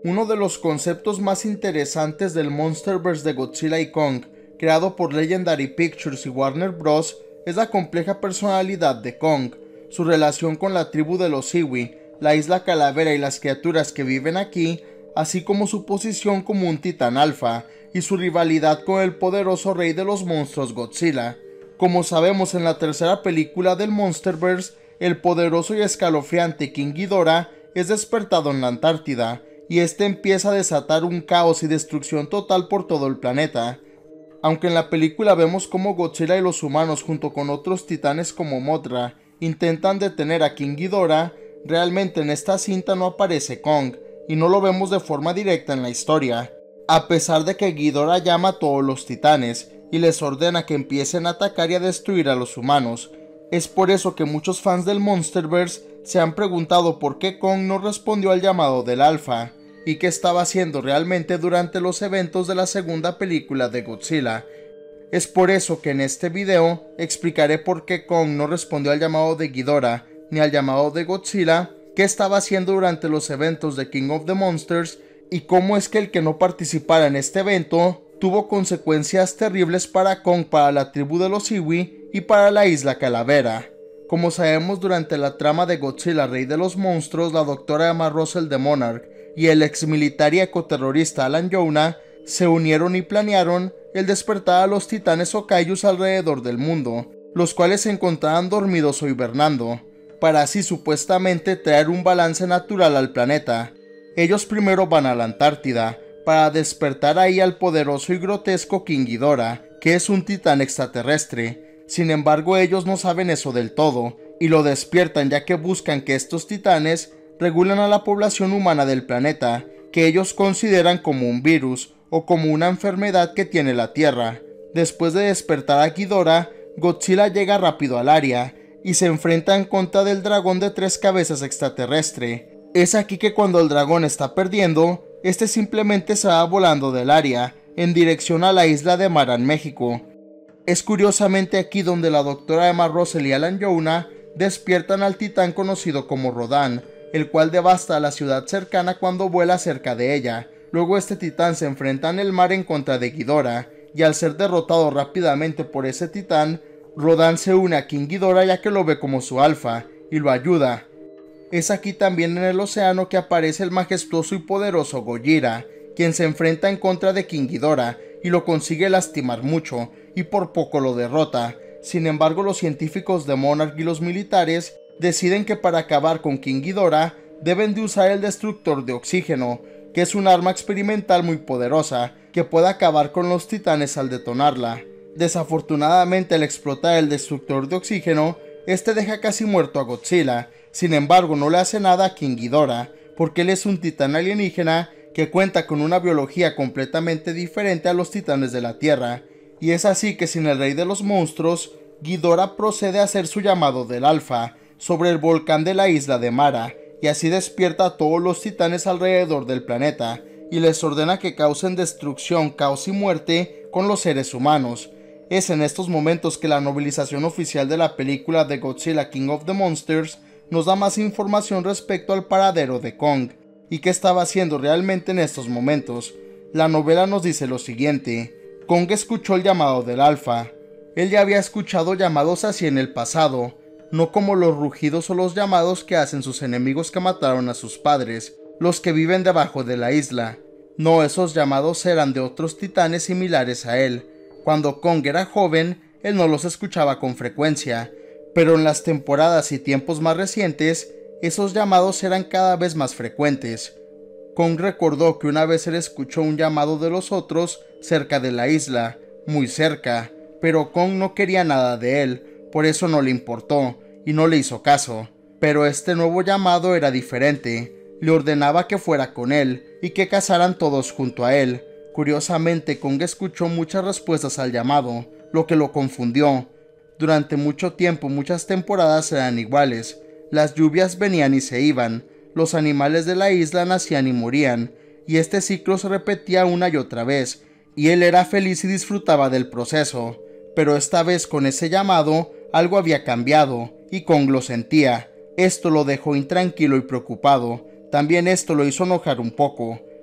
Uno de los conceptos más interesantes del Monsterverse de Godzilla y Kong, creado por Legendary Pictures y Warner Bros., es la compleja personalidad de Kong, su relación con la tribu de los Iwi, la isla Calavera y las criaturas que viven aquí, así como su posición como un titán alfa y su rivalidad con el poderoso rey de los monstruos Godzilla. Como sabemos, en la tercera película del Monsterverse, el poderoso y escalofriante King Ghidorah es despertado en la Antártida, y este empieza a desatar un caos y destrucción total por todo el planeta. Aunque en la película vemos cómo Godzilla y los humanos junto con otros titanes como Mothra intentan detener a King Ghidorah, realmente en esta cinta no aparece Kong, y no lo vemos de forma directa en la historia. A pesar de que Ghidorah llama a todos los titanes y les ordena que empiecen a atacar y a destruir a los humanos. Es por eso que muchos fans del Monsterverse se han preguntado por qué Kong no respondió al llamado del Alpha, y qué estaba haciendo realmente durante los eventos de la segunda película de Godzilla. Es por eso que en este video explicaré por qué Kong no respondió al llamado de Ghidorah ni al llamado de Godzilla, qué estaba haciendo durante los eventos de King of the Monsters y cómo es que el que no participara en este evento tuvo consecuencias terribles para Kong, para la tribu de los Iwi y para la isla Calavera. Como sabemos, durante la trama de Godzilla, Rey de los Monstruos, la doctora Emma Russell de Monarch y el ex militar y ecoterrorista Alan Jonah se unieron y planearon el despertar a los titanes o kaijus alrededor del mundo, los cuales se encontraban dormidos o hibernando, para así supuestamente traer un balance natural al planeta. Ellos primero van a la Antártida, para despertar ahí al poderoso y grotesco King Ghidorah, que es un titán extraterrestre. Sin embargo, ellos no saben eso del todo, y lo despiertan ya que buscan que estos titanes regulen a la población humana del planeta, que ellos consideran como un virus o como una enfermedad que tiene la Tierra. Después de despertar a Ghidorah, Godzilla llega rápido al área y se enfrenta en contra del dragón de 3 cabezas extraterrestre. Es aquí que cuando el dragón está perdiendo, este simplemente se va volando del área en dirección a la isla de Maran, México. Es curiosamente aquí donde la doctora Emma Russell y Alan Jonah despiertan al titán conocido como Rodan, el cual devasta a la ciudad cercana cuando vuela cerca de ella. Luego este titán se enfrenta en el mar en contra de Ghidorah, y al ser derrotado rápidamente por ese titán, Rodan se une a King Ghidorah ya que lo ve como su alfa, y lo ayuda. Es aquí también en el océano que aparece el majestuoso y poderoso Gojira, quien se enfrenta en contra de King Ghidorah y lo consigue lastimar mucho, y por poco lo derrota. Sin embargo, los científicos de Monarch y los militares deciden que para acabar con King Ghidorah deben de usar el destructor de oxígeno, que es un arma experimental muy poderosa, que puede acabar con los titanes al detonarla. Desafortunadamente, al explotar el destructor de oxígeno, este deja casi muerto a Godzilla. Sin embargo, no le hace nada a King Ghidorah, porque él es un titán alienígena que cuenta con una biología completamente diferente a los titanes de la Tierra, y es así que sin el rey de los monstruos, Ghidorah procede a hacer su llamado del Alfa sobre el volcán de la isla de Mara, y así despierta a todos los titanes alrededor del planeta, y les ordena que causen destrucción, caos y muerte con los seres humanos. Es en estos momentos que la novelización oficial de la película de Godzilla King of the Monsters nos da más información respecto al paradero de Kong, y qué estaba haciendo realmente en estos momentos. La novela nos dice lo siguiente: Kong escuchó el llamado del Alfa. Él ya había escuchado llamados así en el pasado, no como los rugidos o los llamados que hacen sus enemigos que mataron a sus padres, los que viven debajo de la isla. No, esos llamados eran de otros titanes similares a él. Cuando Kong era joven, él no los escuchaba con frecuencia, pero en las temporadas y tiempos más recientes, esos llamados eran cada vez más frecuentes. Kong recordó que una vez él escuchó un llamado de los otros cerca de la isla, muy cerca, pero Kong no quería nada de él, por eso no le importó y no le hizo caso. Pero este nuevo llamado era diferente, le ordenaba que fuera con él y que cazaran todos junto a él. Curiosamente, Kong escuchó muchas respuestas al llamado, lo que lo confundió. Durante mucho tiempo, muchas temporadas eran iguales. Las lluvias venían y se iban, los animales de la isla nacían y morían, y este ciclo se repetía una y otra vez, y él era feliz y disfrutaba del proceso. Pero esta vez con ese llamado, algo había cambiado, y Kong lo sentía. Esto lo dejó intranquilo y preocupado. También esto lo hizo enojar un poco.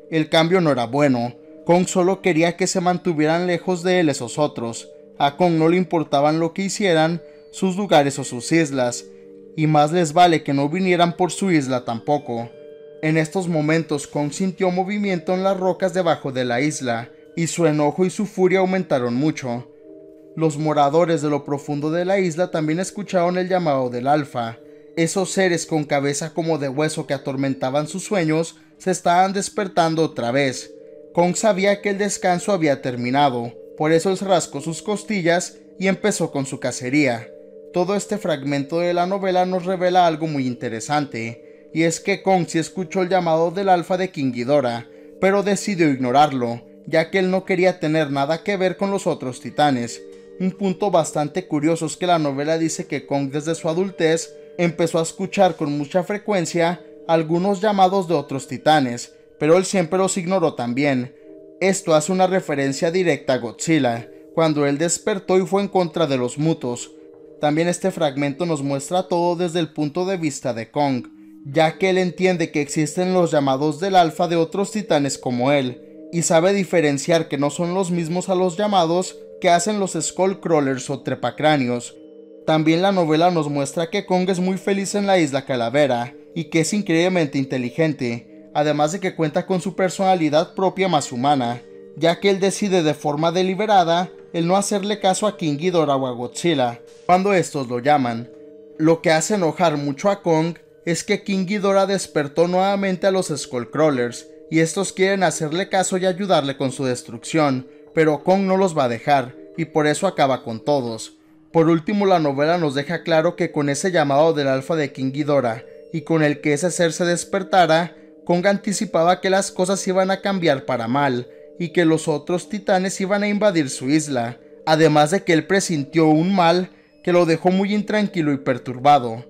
El cambio no era bueno. Kong solo quería que se mantuvieran lejos de él esos otros. A Kong no le importaban lo que hicieran, sus lugares o sus islas, y más les vale que no vinieran por su isla tampoco. En estos momentos Kong sintió movimiento en las rocas debajo de la isla, y su enojo y su furia aumentaron mucho. Los moradores de lo profundo de la isla también escucharon el llamado del Alfa. Esos seres con cabeza como de hueso que atormentaban sus sueños se estaban despertando otra vez. Kong sabía que el descanso había terminado, por eso él rascó sus costillas y empezó con su cacería. Todo este fragmento de la novela nos revela algo muy interesante, y es que Kong sí escuchó el llamado del Alfa de King Ghidorah, pero decidió ignorarlo, ya que él no quería tener nada que ver con los otros titanes. Un punto bastante curioso es que la novela dice que Kong desde su adultez empezó a escuchar con mucha frecuencia algunos llamados de otros titanes, pero él siempre los ignoró también. Esto hace una referencia directa a Godzilla, cuando él despertó y fue en contra de los mutos. También este fragmento nos muestra todo desde el punto de vista de Kong, ya que él entiende que existen los llamados del Alfa de otros titanes como él, y sabe diferenciar que no son los mismos a los llamados que hacen los Skullcrawlers o trepacráneos. También la novela nos muestra que Kong es muy feliz en la isla Calavera, y que es increíblemente inteligente, además de que cuenta con su personalidad propia más humana, ya que él decide de forma deliberada el no hacerle caso a King Ghidorah o a Godzilla, cuando estos lo llaman. Lo que hace enojar mucho a Kong es que King Ghidorah despertó nuevamente a los Skullcrawlers, y estos quieren hacerle caso y ayudarle con su destrucción, pero Kong no los va a dejar, y por eso acaba con todos. Por último, la novela nos deja claro que con ese llamado del Alfa de King Ghidorah, y con el que ese ser se despertara, Kong anticipaba que las cosas iban a cambiar para mal, y que los otros titanes iban a invadir su isla, además de que él presintió un mal que lo dejó muy intranquilo y perturbado.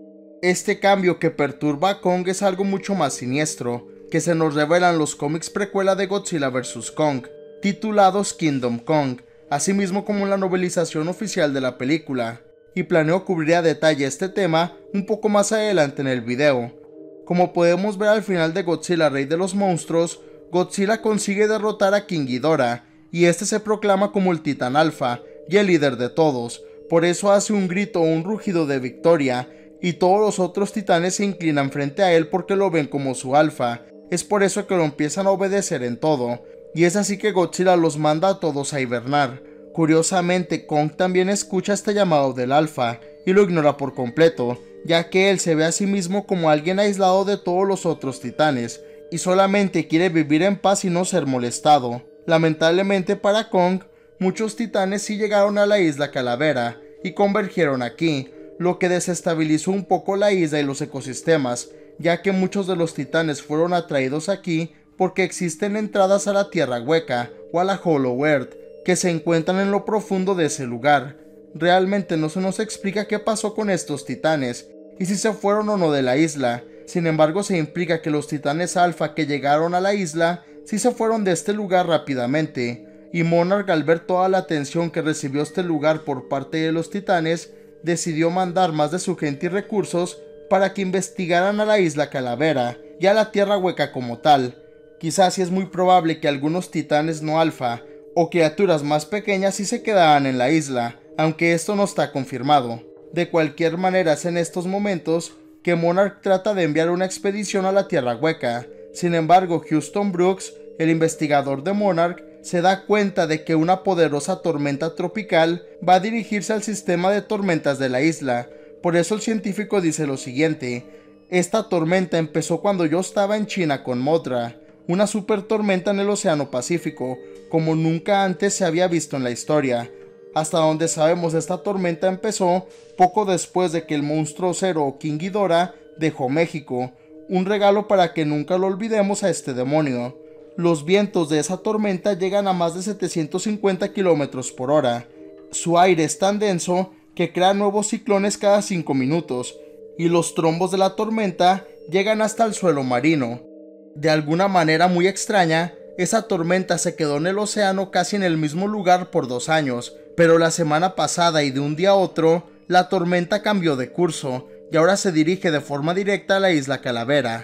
Este cambio que perturba a Kong es algo mucho más siniestro, que se nos revela en los cómics precuela de Godzilla vs. Kong, titulados Kingdom Kong, asimismo como en la novelización oficial de la película, y planeo cubrir a detalle este tema un poco más adelante en el video. Como podemos ver al final de Godzilla Rey de los Monstruos, Godzilla consigue derrotar a King Ghidorah, y este se proclama como el Titán Alfa y el líder de todos. Por eso hace un grito o un rugido de victoria, y todos los otros titanes se inclinan frente a él porque lo ven como su alfa. Es por eso que lo empiezan a obedecer en todo, y es así que Godzilla los manda a todos a hibernar. Curiosamente, Kong también escucha este llamado del alfa, y lo ignora por completo, ya que él se ve a sí mismo como alguien aislado de todos los otros titanes, y solamente quiere vivir en paz y no ser molestado. Lamentablemente para Kong, muchos titanes sí llegaron a la isla Calavera, y convergieron aquí, lo que desestabilizó un poco la isla y los ecosistemas, ya que muchos de los titanes fueron atraídos aquí porque existen entradas a la Tierra Hueca o a la Hollow Earth, que se encuentran en lo profundo de ese lugar. Realmente no se nos explica qué pasó con estos titanes, y si se fueron o no de la isla. Sin embargo, se implica que los titanes alfa que llegaron a la isla sí se fueron de este lugar rápidamente, y Monarch, al ver toda la atención que recibió este lugar por parte de los titanes, decidió mandar más de su gente y recursos para que investigaran a la isla Calavera y a la Tierra Hueca como tal. Quizás sí es muy probable que algunos titanes no alfa o criaturas más pequeñas sí se quedaran en la isla, aunque esto no está confirmado. De cualquier manera, es en estos momentos que Monarch trata de enviar una expedición a la Tierra Hueca. Sin embargo, Houston Brooks, el investigador de Monarch, se da cuenta de que una poderosa tormenta tropical va a dirigirse al sistema de tormentas de la isla. Por eso el científico dice lo siguiente: esta tormenta empezó cuando yo estaba en China con Mothra, una super tormenta en el Océano Pacífico, como nunca antes se había visto en la historia. Hasta donde sabemos, esta tormenta empezó poco después de que el monstruo cero King Ghidorah dejó México, un regalo para que nunca lo olvidemos a este demonio. Los vientos de esa tormenta llegan a más de 750 km por hora. Su aire es tan denso que crea nuevos ciclones cada 5 minutos, y los trombos de la tormenta llegan hasta el suelo marino. De alguna manera muy extraña, esa tormenta se quedó en el océano casi en el mismo lugar por 2 años, pero la semana pasada y de un día a otro, la tormenta cambió de curso, y ahora se dirige de forma directa a la isla Calavera.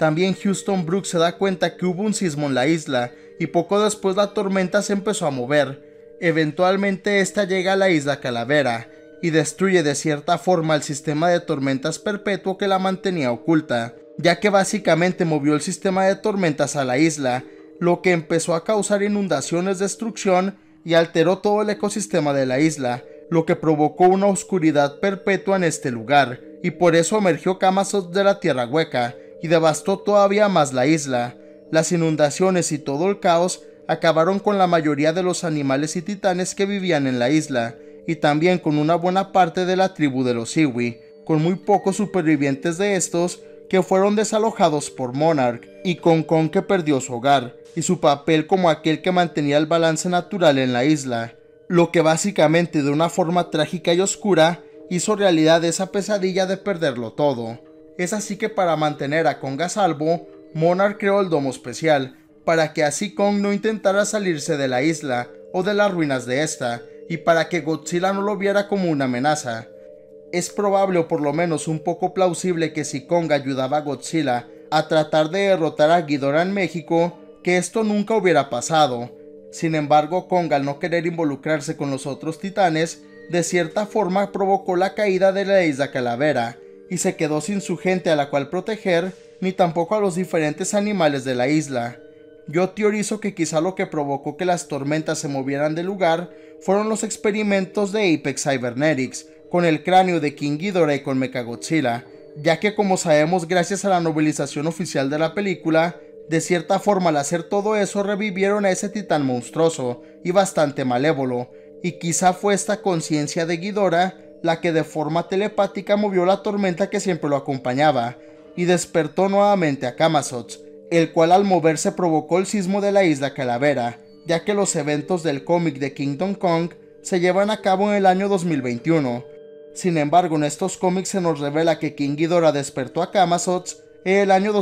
También Houston Brooks se da cuenta que hubo un sismo en la isla y poco después la tormenta se empezó a mover. Eventualmente esta llega a la isla Calavera y destruye de cierta forma el sistema de tormentas perpetuo que la mantenía oculta, ya que básicamente movió el sistema de tormentas a la isla, lo que empezó a causar inundaciones, destrucción y alteró todo el ecosistema de la isla, lo que provocó una oscuridad perpetua en este lugar, y por eso emergió Camazotz de la Tierra Hueca y devastó todavía más la isla. Las inundaciones y todo el caos acabaron con la mayoría de los animales y titanes que vivían en la isla, y también con una buena parte de la tribu de los Iwi, con muy pocos supervivientes de estos que fueron desalojados por Monarch, y con Kong que perdió su hogar, y su papel como aquel que mantenía el balance natural en la isla, lo que básicamente de una forma trágica y oscura hizo realidad esa pesadilla de perderlo todo. Es así que para mantener a Kong a salvo, Monarch creó el domo especial, para que así Kong no intentara salirse de la isla o de las ruinas de esta, y para que Godzilla no lo viera como una amenaza. Es probable o por lo menos un poco plausible que si Kong ayudaba a Godzilla a tratar de derrotar a Ghidorah en México, que esto nunca hubiera pasado. Sin embargo, Kong, al no querer involucrarse con los otros titanes, de cierta forma provocó la caída de la isla Calavera, y se quedó sin su gente a la cual proteger, ni tampoco a los diferentes animales de la isla. Yo teorizo que quizá lo que provocó que las tormentas se movieran del lugar fueron los experimentos de Apex Cybernetics, con el cráneo de King Ghidorah y con Mechagodzilla, ya que como sabemos gracias a la novelización oficial de la película, de cierta forma al hacer todo eso revivieron a ese titán monstruoso y bastante malévolo, y quizá fue esta conciencia de Ghidorah la que de forma telepática movió la tormenta que siempre lo acompañaba, y despertó nuevamente a Camazotz, el cual al moverse provocó el sismo de la isla Calavera, ya que los eventos del cómic de Kingdom Kong se llevan a cabo en el año 2021. Sin embargo, en estos cómics se nos revela que King Ghidorah despertó a Camazotz en el año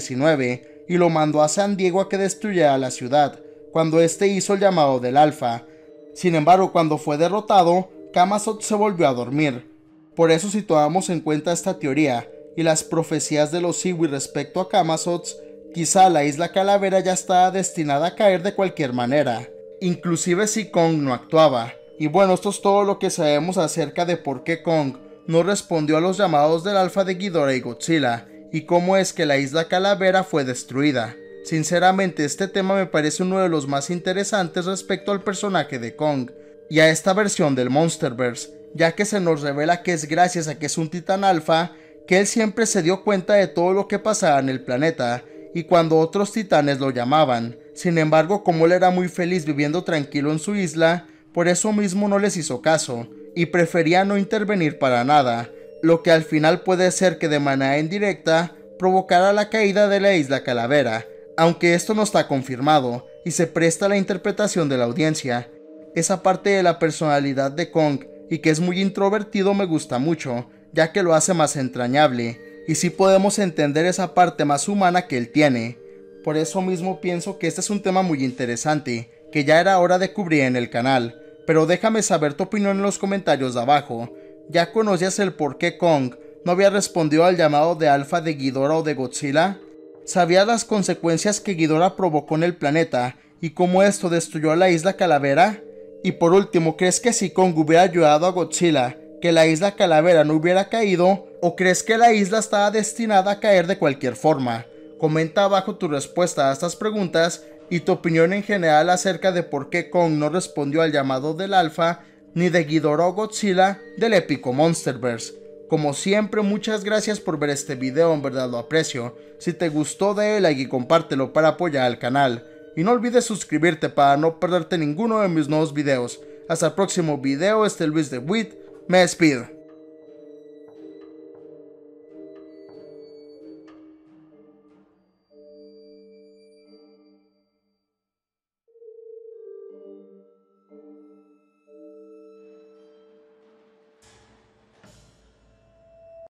2019 y lo mandó a San Diego a que destruyera la ciudad, cuando este hizo el llamado del Alfa. Sin embargo, cuando fue derrotado, Camazotz se volvió a dormir. Por eso, si tomamos en cuenta esta teoría y las profecías de los Iwi respecto a Camazotz, quizá la isla Calavera ya estaba destinada a caer de cualquier manera, inclusive si Kong no actuaba. Y bueno, esto es todo lo que sabemos acerca de por qué Kong no respondió a los llamados del Alfa de Ghidorah y Godzilla, y cómo es que la isla Calavera fue destruida. Sinceramente, este tema me parece uno de los más interesantes respecto al personaje de Kong y a esta versión del Monsterverse, ya que se nos revela que es gracias a que es un titán alfa que él siempre se dio cuenta de todo lo que pasaba en el planeta, y cuando otros titanes lo llamaban. Sin embargo, como él era muy feliz viviendo tranquilo en su isla, por eso mismo no les hizo caso, y prefería no intervenir para nada, lo que al final puede ser que de manera indirecta provocara la caída de la isla Calavera, aunque esto no está confirmado, y se presta a la interpretación de la audiencia. Esa parte de la personalidad de Kong, y que es muy introvertido, me gusta mucho, ya que lo hace más entrañable, y sí podemos entender esa parte más humana que él tiene. Por eso mismo pienso que este es un tema muy interesante, que ya era hora de cubrir en el canal, pero déjame saber tu opinión en los comentarios de abajo. ¿Ya conocías el por qué Kong no había respondido al llamado de Alfa de Ghidorah o de Godzilla? ¿Sabías las consecuencias que Ghidorah provocó en el planeta y cómo esto destruyó a la isla Calavera? Y por último, ¿crees que si Kong hubiera ayudado a Godzilla, que la isla Calavera no hubiera caído, o crees que la isla estaba destinada a caer de cualquier forma? Comenta abajo tu respuesta a estas preguntas y tu opinión en general acerca de por qué Kong no respondió al llamado del Alfa, ni de Ghidorah o Godzilla del épico Monsterverse. Como siempre, muchas gracias por ver este video, en verdad lo aprecio. Si te gustó, dale like y compártelo para apoyar al canal. Y no olvides suscribirte para no perderte ninguno de mis nuevos videos. Hasta el próximo video, este es Luis de Witt, me despido.